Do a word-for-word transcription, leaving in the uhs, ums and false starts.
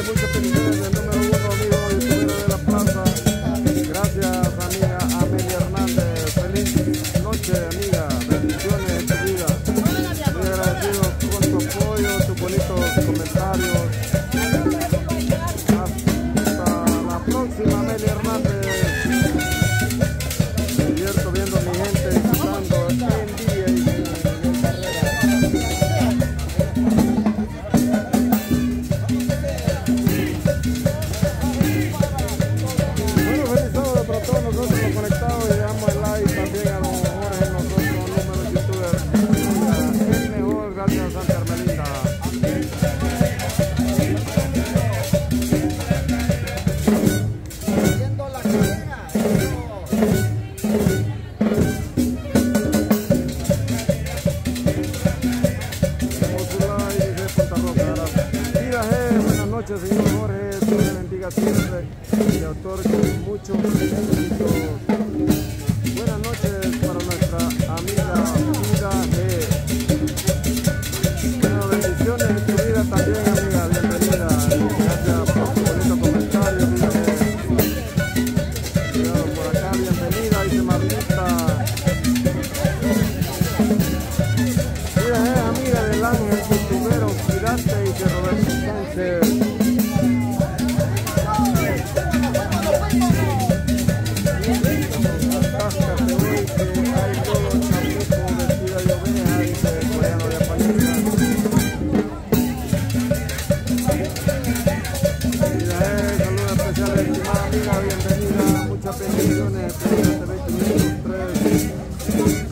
muchas felicidades del número uno, amigo youtubero de la plaza. Gracias, amiga Amelia Hernández. Feliz noche, amiga. Bendiciones en tu vida. Muy agradecido con tu apoyo, tus bonitos comentarios. Hasta la próxima, Amelia Hernández. Me divierto viendo a mi gente disfrutando en día y en conectados y damos el like también a los mejores en nosotros, números youtubers. El mejor, gracias a Santa Hermelinda. Buenas noches, señor Jorge. Dios le bendiga siempre y le otorgue muchos éxitos. Buenas noches para nuestra amiga Vida G. Bueno, bendiciones en tu vida también, amiga. Bienvenida. Gracias por tu bonito comentario, Vida G. Cuidado por acá, bienvenida, dice Marlita. Vida G, amiga del ángel youtubero, cuídate y que Roberto Sánchez. Bienvenida, muchas bendiciones.